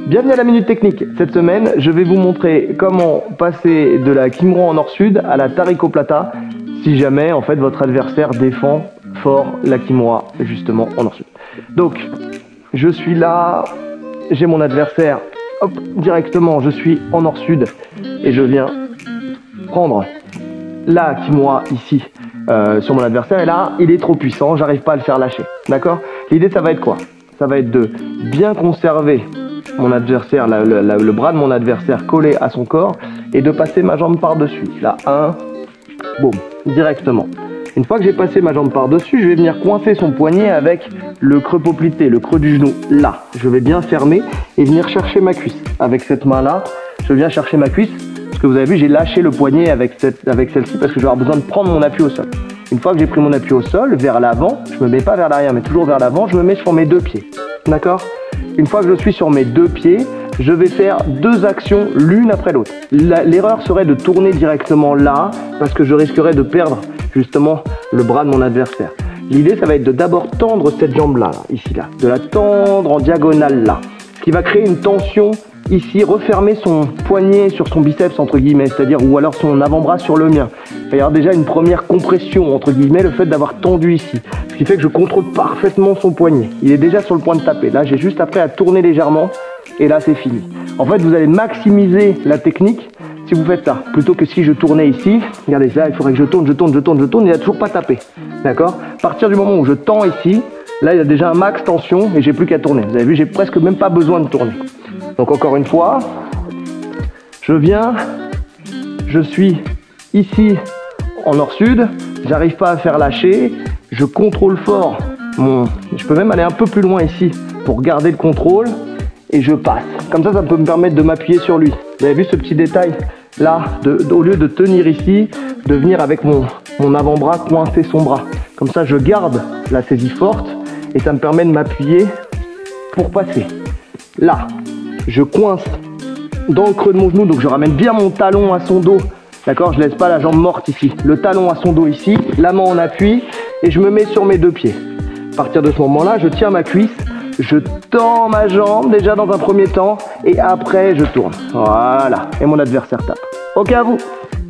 Bienvenue à la Minute Technique. Cette semaine, je vais vous montrer comment passer de la Kimura en nord-sud à la Tariko Plata si jamais en fait votre adversaire défend fort la Kimura justement en nord-sud. Donc, je suis là, j'ai mon adversaire, hop, directement, je suis en nord-sud et je viens prendre la Kimura ici sur mon adversaire et là, il est trop puissant, j'arrive pas à le faire lâcher. D'accord? L'idée, ça va être quoi? Ça va être de bien conserver mon adversaire, le bras de mon adversaire collé à son corps et de passer ma jambe par-dessus. Là, boum, directement. Une fois que j'ai passé ma jambe par-dessus, je vais venir coincer son poignet avec le creux poplité, le creux du genou. Là, je vais bien fermer et venir chercher ma cuisse. Avec cette main-là, je viens chercher ma cuisse. Parce que vous avez vu, j'ai lâché le poignet avec celle-ci parce que je vais avoir besoin de prendre mon appui au sol. Une fois que j'ai pris mon appui au sol, vers l'avant, je me mets pas vers l'arrière, mais toujours vers l'avant, je me mets sur mes deux pieds. D'accord? Une fois que je suis sur mes deux pieds, je vais faire deux actions l'une après l'autre. L'erreur serait de tourner directement là, parce que je risquerais de perdre justement le bras de mon adversaire. L'idée, ça va être de d'abord tendre cette jambe-là, ici, là, de la tendre en diagonale là, ce qui va créer une tension ici, refermer son poignet sur son biceps entre guillemets, c'est-à-dire ou alors son avant-bras sur le mien. Il va y avoir déjà une première compression entre guillemets, le fait d'avoir tendu ici, ce qui fait que je contrôle parfaitement son poignet. Il est déjà sur le point de taper. Là, j'ai juste après à tourner légèrement et là, c'est fini. En fait, vous allez maximiser la technique si vous faites ça, plutôt que si je tournais ici. Regardez ça, il faudrait que je tourne, il n'a toujours pas tapé. D'accord? À partir du moment où je tends ici, là, il y a déjà un max tension et j'ai plus qu'à tourner. Vous avez vu, j'ai presque même pas besoin de tourner. Donc encore une fois, je viens, je suis ici en nord-sud, j'arrive pas à faire lâcher, je contrôle fort je peux même aller un peu plus loin ici pour garder le contrôle et je passe. Comme ça peut me permettre de m'appuyer sur lui. Vous avez vu ce petit détail là, au lieu de tenir ici, de venir avec mon avant-bras coincer son bras. Comme ça je garde la saisie forte et ça me permet de m'appuyer pour passer. Là, je coince dans le creux de mon genou, donc je ramène bien mon talon à son dos. D'accord, je laisse pas la jambe morte ici. Le talon à son dos ici, la main en appui et je me mets sur mes deux pieds. À partir de ce moment-là, je tiens ma cuisse, je tends ma jambe déjà dans un premier temps et après je tourne. Voilà, et mon adversaire tape. Ok à vous.